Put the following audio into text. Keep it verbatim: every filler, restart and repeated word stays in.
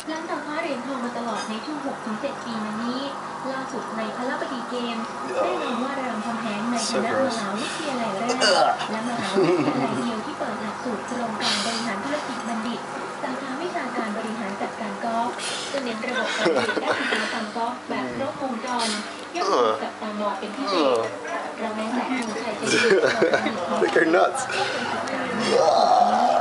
หลังจากคว้าเหรียญทองมาตลอดในช่วง หกถึงเจ็ด ปีมานี้ล่าสุดในพลบดีเกมแน่นอนว่ารามคำแหงในฐานะมหาวิทยาลัยแรกและมหาวิทยาลัยเดียวที่เปิดหลักสูตรโครงการบริหารธุรกิจบัณฑิตสาขาวิชาการบริหารจัดการกอล์ฟจะเน้นระบบการผลิตและอุตสาหกรรมกอล์ฟแบบครบวงจรย่อมถูกจับตามองเป็นพิเศษเราแม้แต่ธงชัยใจดีของการผลิตกอล์ฟก็เป็นสุดท้าย